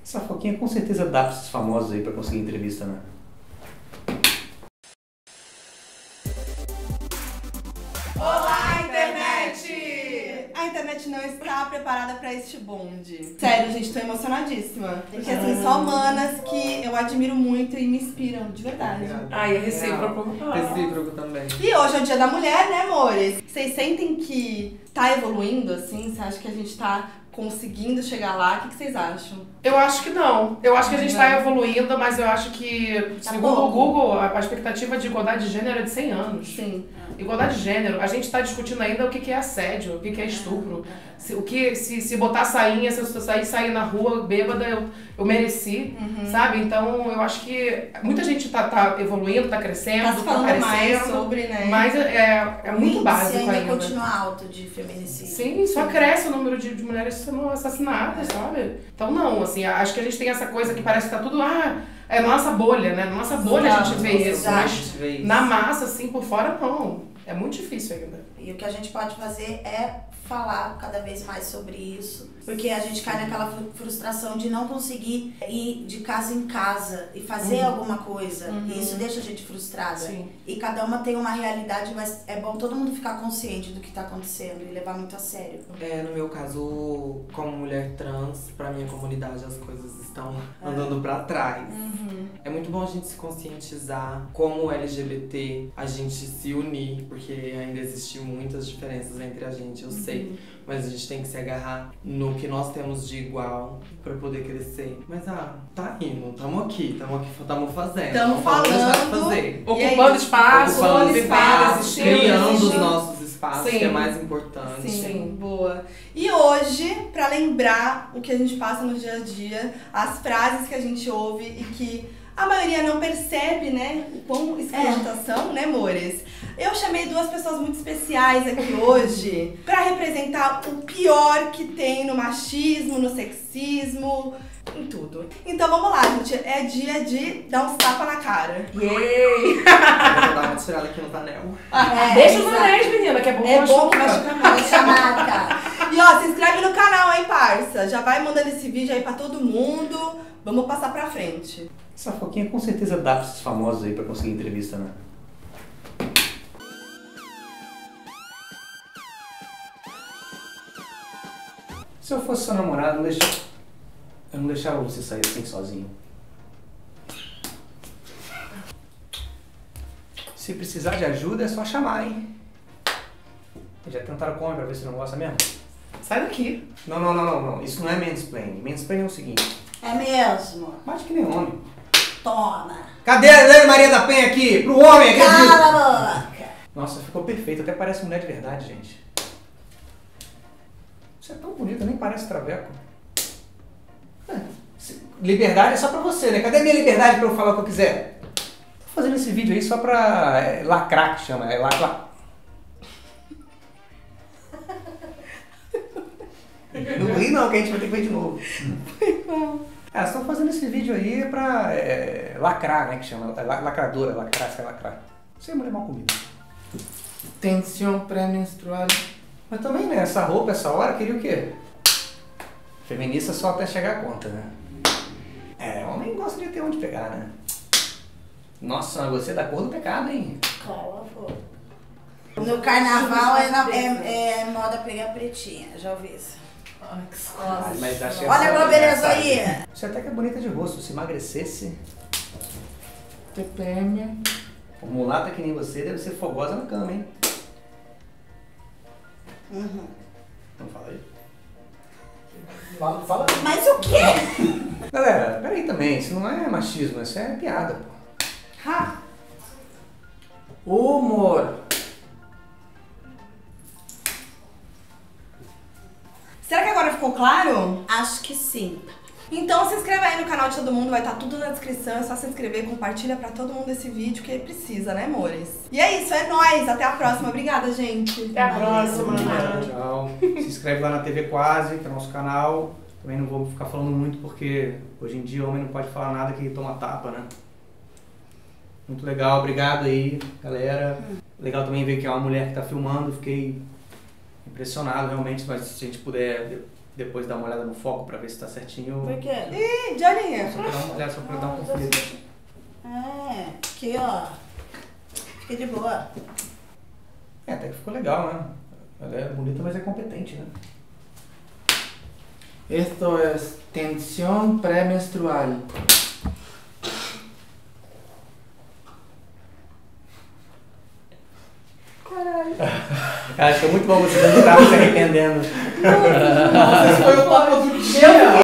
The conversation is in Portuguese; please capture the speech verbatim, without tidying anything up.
Essa foquinha com certeza dá para esses famosos aí para conseguir entrevista, né? Olá, internet! A internet não está preparada para este bonde. Sério, gente, tô emocionadíssima. Porque assim, só manas que eu admiro muito e me inspiram, de verdade. Ai, é recíproco. Recíproco também. E hoje é o Dia da Mulher, né, amores? Vocês sentem que tá evoluindo, assim? Você acha que a gente tá conseguindo chegar lá? O que, que vocês acham? Eu acho que não. Eu acho que a gente está evoluindo, mas eu acho que, segundo o Google, a expectativa de igualdade de gênero é de cem anos. Sim. Igualdade de gênero, a gente está discutindo ainda o que é assédio, o que é estupro. Se, o que, se, se botar sainha, se eu sair, sair na rua bêbada, eu, eu mereci, Uhum. sabe? Então, eu acho que muita gente tá, tá evoluindo, tá crescendo, Tá se tá falando mais aparecendo. sobre, né? Mas é, é muito O básico índice ainda ainda. continua alto de feminicídio. Sim, só cresce o número de, de mulheres sendo assassinadas, sabe? Então não, assim, acho que a gente tem essa coisa que parece que tá tudo, ah, é nossa bolha, né? Na nossa bolha a gente vê isso, mas na massa, assim, por fora, não. É muito difícil ainda. E o que a gente pode fazer é falar cada vez mais sobre isso, porque a gente cai naquela frustração de não conseguir ir de casa em casa e fazer Uhum. alguma coisa. Uhum. E isso deixa a gente frustrada. Sim. E cada uma tem uma realidade, mas é bom todo mundo ficar consciente do que tá acontecendo e levar muito a sério. É, no meu caso, como mulher trans, pra minha comunidade as coisas estão andando pra trás. Uhum. É muito bom a gente se conscientizar como L G B T, a gente se unir, porque ainda existem muitas diferenças entre a gente, eu sei. Mas a gente tem que se agarrar no que nós temos de igual pra poder crescer. Mas ah, tá indo, tamo aqui, tamo aqui, tamo fazendo. Tamo falando, deixar de falando. fazer. Ocupando espaço, Ocupando vivendo, espaço, existindo, criando os existindo. nossos espaços, Sim. que é mais importante. Sim, Sim. boa. E hoje, pra lembrar o que a gente passa no dia a dia, as frases que a gente ouve e que a maioria não percebe, né, o quão escrotas são, né, amores? Eu chamei duas pessoas muito especiais aqui hoje pra representar o pior que tem no machismo, no sexismo, em tudo. Então vamos lá, gente. É dia de dar uns tapas na cara. Yay! Eu vou dar uma tirada aqui no panel. É, Deixa os exato. anéis, menina, que é bom É bom que machuca. machuca mais. Deixa a marca. E ó, se inscreve no canal, hein, parça? Já vai mandando esse vídeo aí pra todo mundo. Vamos passar pra frente. Essa foquinha com certeza dá para esses famosos aí para conseguir entrevista, né? Se eu fosse seu namorado, eu não deixava, eu não deixava você sair assim sozinho. Se precisar de ajuda, é só chamar, hein? Já tentaram comer pra ver se não gosta mesmo? Sai daqui. Não, não, não, não, não. Isso não é mansplaining. Mansplaining é o seguinte. É mesmo. Bate que nem homem. Toma. Cadê a Dani Maria da Penha aqui? Pro homem, acredito! Cala a boca. Nossa, ficou perfeito. Até parece mulher de verdade, gente. Você é tão bonita, nem parece traveco. É, se- liberdade é só pra você, né? Cadê a minha liberdade pra eu falar o que eu quiser? Tô fazendo esse vídeo aí só pra é, lacrar, que chama. É lacrar. Não ri não, que a gente vai ter que ver de novo. É, estou fazendo esse vídeo aí pra é, lacrar, né? Que chama. É, la- lacradora, lacrar, você é lacrar. Você é mulher mal comida. Tension pré-menstrual. Mas também, né? Essa roupa, essa hora, queria o quê? Feminista só até chegar a conta, né? É, homem gosta de ter onde pegar, né? Nossa, mas você é da cor do pecado, hein? Cala a boca. No carnaval é, na- é- é moda pegar pretinha, já ouvi isso. Ai, que saco. Ah, mas achei Olha essa- a beleza essa- aí. Você até que é bonita de rosto. Se emagrecesse, T P M. uma mulata que nem você deve ser fogosa na cama, hein? Uhum. Não fala aí. Fala, fala. Mas o quê? Galera, peraí também. Isso não é machismo, isso é piada, pô. Ha! Humor. Será que agora ficou claro? Acho que sim. Então se inscreve aí no canal de todo mundo, vai estar tudo na descrição, é só se inscrever, compartilha pra todo mundo esse vídeo que precisa, né, amores? E é isso, é nóis, até a próxima, obrigada, gente! Até a próxima. Tchau. Se inscreve lá na T V Quase, que é o nosso canal. Também não vou ficar falando muito porque hoje em dia o homem não pode falar nada que toma tapa, né? Muito legal, obrigado aí, galera. Legal também ver que é uma mulher que tá filmando, fiquei impressionado realmente, mas se a gente puder depois dar uma olhada no foco pra ver se tá certinho. Por quê? Ih, de olhinha. Só pra dar uma olhada, só pra dar uma conferida. É, aqui ó. Fica de boa. É, até que ficou legal, né? Ela é bonita, mas é competente, né? Esto es tensión premenstrual. Caralho. Acho que é muito bom você dando tapa se arrependendo. Esse foi o papo do dia.